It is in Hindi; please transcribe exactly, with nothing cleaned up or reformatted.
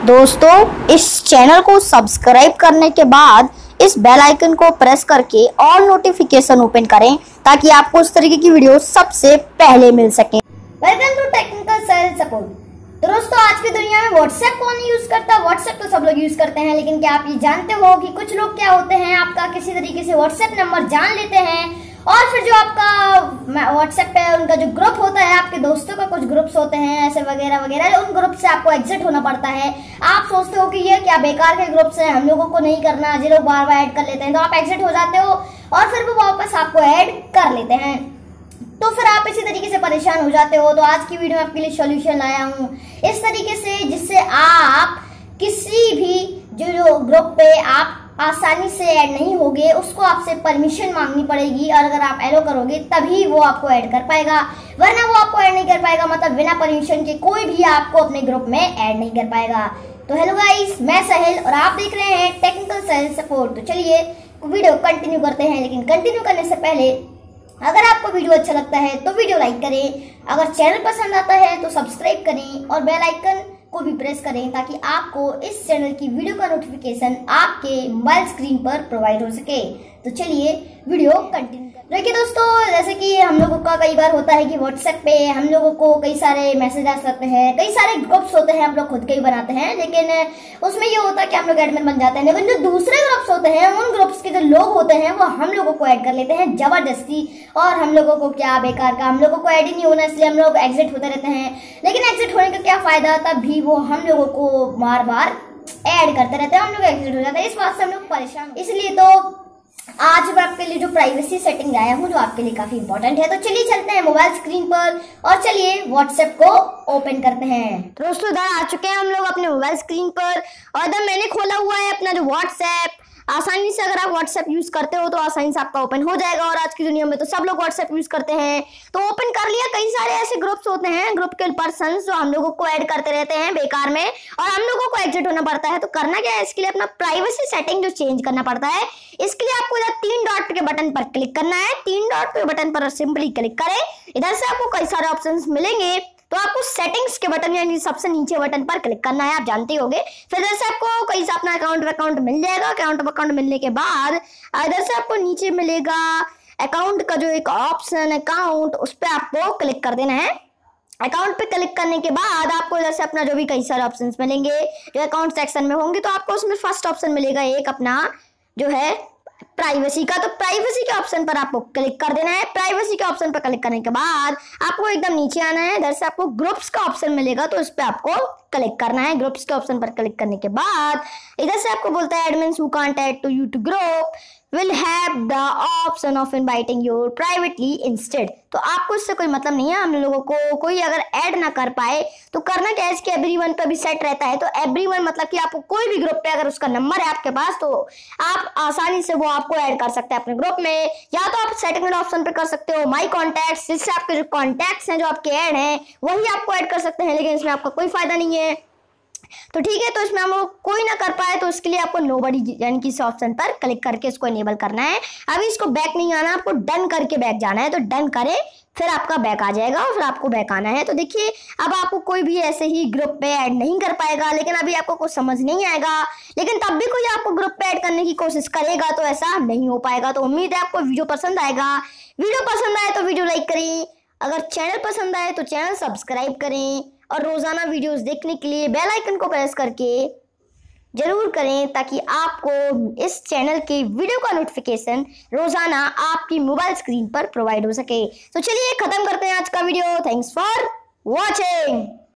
दोस्तों, इस चैनल को सब्सक्राइब करने के बाद इस बेल आइकन को प्रेस करके ऑल नोटिफिकेशन ओपन करें ताकि आपको इस तरीके की वीडियो सबसे पहले मिल सके। Welcome to technical sales support. तो दोस्तों, आज की दुनिया में व्हाट्सएप कौन यूज करता है? व्हाट्सएप तो सब लोग यूज करते हैं, लेकिन क्या आप ये जानते हो कि कुछ लोग क्या होते हैं, आपका किसी तरीके से व्हाट्सएप नंबर जान लेते हैं और फिर जो आपका व्हाट्सएप पे उनका जो ग्रुप होता है, आपके दोस्तों का कुछ ग्रुप्स होते हैं ऐसे वगैरह वगैरह, उन ग्रुप से आपको एग्जिट होना पड़ता है। आप सोचते हो कि ये क्या बेकार के ग्रुप्स हैं, हम लोगों को नहीं करना, जो लोग बार बार ऐड कर लेते हैं, तो आप एग्जिट हो जाते हो और फिर वो वापस आपको ऐड कर लेते हैं। तो फिर आप इसी तरीके से परेशान हो जाते हो। तो आज की वीडियो में आपके लिए सॉल्यूशन लाया हूँ इस तरीके से, जिससे आप किसी भी जो जो ग्रुप पे आप आसानी से ऐड नहीं होगे, उसको आपसे परमिशन मांगनी पड़ेगी और अगर आप एलो करोगे तभी वो आपको ऐड कर पाएगा, वरना वो आपको ऐड नहीं कर पाएगा। मतलब बिना परमिशन के कोई भी आपको अपने ग्रुप में ऐड नहीं कर पाएगा। तो हेलो गाइस, मैं साहिल और आप देख रहे हैं टेक्निकल सेल्स सपोर्ट। तो चलिए वीडियो कंटिन्यू करते हैं, लेकिन कंटिन्यू करने से पहले अगर आपको वीडियो अच्छा लगता है तो वीडियो लाइक करें, अगर चैनल पसंद आता है तो सब्सक्राइब करें और बेल आइकन को भी प्रेस करें ताकि आपको इस चैनल की वीडियो का नोटिफिकेशन आपके मोबाइल स्क्रीन पर प्रोवाइड हो सके। तो चलिए वीडियो कंटिन्यू। देखिए दोस्तों, जैसे कि हम लोगों का कई बार होता है कि व्हाट्सएप पे हम लोगों को कई सारे मैसेज आ सकते हैं, कई सारे ग्रुप्स होते हैं, हम लोग खुद के ही बनाते हैं, लेकिन उसमें ये होता है कि हम लोग एडमिन बन जाते हैं, लेकिन जो दूसरे ग्रुप्स होते हैं, उन ग्रुप्स के जो लोग होते हैं वो हम लोगों को ऐड कर लेते हैं जबरदस्ती। और हम लोगों को क्या बेकार का, हम लोगों को ऐड ही नहीं होना, इसलिए हम लोग एग्जिट होते रहते हैं। लेकिन एग्जिट होने का क्या फायदा, तब भी वो हम लोगों को बार बार ऐड करते रहते हैं, हम लोग एग्जिट हो जाते हैं। इस बात से हम लोग परेशान, इसलिए तो आज मैं आपके लिए जो प्राइवेसी सेटिंग लाया हूँ जो आपके लिए काफी इंपॉर्टेंट है। तो चलिए चलते हैं मोबाइल स्क्रीन पर और चलिए व्हाट्सएप को ओपन करते हैं। दोस्तों, इधर आ चुके हैं हम लोग अपने मोबाइल स्क्रीन पर और इधर मैंने खोला हुआ है अपना जो व्हाट्सएप। आसानी से अगर आप व्हाट्सएप यूज करते हो तो आसानी से आपका ओपन हो जाएगा और आज की दुनिया में तो सब लोग व्हाट्सएप यूज करते हैं। तो ओपन कर लिया। कई सारे ऐसे ग्रुप्स होते हैं, ग्रुप के पर्सन जो हम लोगों को ऐड करते रहते हैं बेकार में और हम लोगों को एग्जिट होना पड़ता है। तो करना क्या है, इसके लिए अपना प्राइवेसी सेटिंग जो चेंज करना पड़ता है, इसके लिए आपको इधर तीन डॉट के बटन पर क्लिक करना है। तीन डॉट के बटन पर सिंपली क्लिक करें। इधर से आपको कई सारे ऑप्शंस मिलेंगे, तो आपको सेटिंग्स के बटन यानी सबसे नीचे बटन पर क्लिक करना है, आप जानते होंगे। फिर इधर से आपको कहीं से अपना अकाउंट अकाउंट मिल जाएगा। अकाउंट अकाउंट मिलने के बाद इधर से आपको नीचे मिलेगा अकाउंट का जो एक ऑप्शन अकाउंट, उस पर आपको क्लिक कर देना है। अकाउंट पे क्लिक करने के बाद आपको इधर से अपना जो भी कई सारे ऑप्शंस मिलेंगे जो अकाउंट सेक्शन में होंगे, तो आपको उसमें फर्स्ट ऑप्शन मिलेगा एक अपना जो है प्राइवेसी का। तो प्राइवेसी के ऑप्शन पर आपको क्लिक कर देना है। प्राइवेसी के ऑप्शन पर क्लिक करने के बाद आपको एकदम नीचे आना है। इधर से आपको ग्रुप्स का ऑप्शन मिलेगा, तो इस पे आपको क्लिक करना है। ग्रुप्स के ऑप्शन पर क्लिक करने के बाद इधर से आपको बोलता है admins who can't add to you to group will have the option of inviting you privately instead। तो आपको इससे कोई मतलब नहीं है। हम लोगों को कोई अगर ऐड ना कर पाए तो करना क्या है, इसके एवरीवन पे भी सेट रहता है। तो एवरीवन मतलब कि आपको कोई भी ग्रुप पे अगर उसका नंबर है आपके पास, तो आप आसानी से वो आपको ऐड कर सकते हैं अपने ग्रुप में। या तो आप सेटिंग ऑप्शन पे कर सकते हो माई कॉन्टैक्ट्स, जिससे आपके जो कॉन्टैक्ट्स हैं जो आपके ऐड हैं वही आपको ऐड कर सकते हैं, लेकिन इसमें आपका कोई फायदा नहीं है। तो ठीक है, तो इसमें हम कोई ना कर पाए तो इसके लिए आपको नोबडी यानी कि इस ऑप्शन पर क्लिक करके इसको इनेबल करना है। अभी इसको बैक नहीं आना, आपको डन करके बैक जाना है। तो डन करें, फिर आपका बैक आ जाएगा और फिर आपको बैक आना है। तो देखिए, अब आपको कोई भी ऐसे ही ग्रुप पे ऐड नहीं कर पाएगा, लेकिन अभी आपको कुछ समझ नहीं आएगा, लेकिन तब भी कोई आपको ग्रुप पे ऐड करने की कोशिश करेगा तो ऐसा नहीं हो पाएगा। तो उम्मीद है आपको वीडियो पसंद आएगा। वीडियो पसंद आए तो वीडियो लाइक करें, अगर चैनल पसंद आए तो चैनल सब्सक्राइब करें और रोजाना वीडियोस देखने के लिए बेल आइकन को प्रेस करके जरूर करें ताकि आपको इस चैनल के वीडियो का नोटिफिकेशन रोजाना आपकी मोबाइल स्क्रीन पर प्रोवाइड हो सके। तो चलिए खत्म करते हैं आज का वीडियो। Thanks for watching.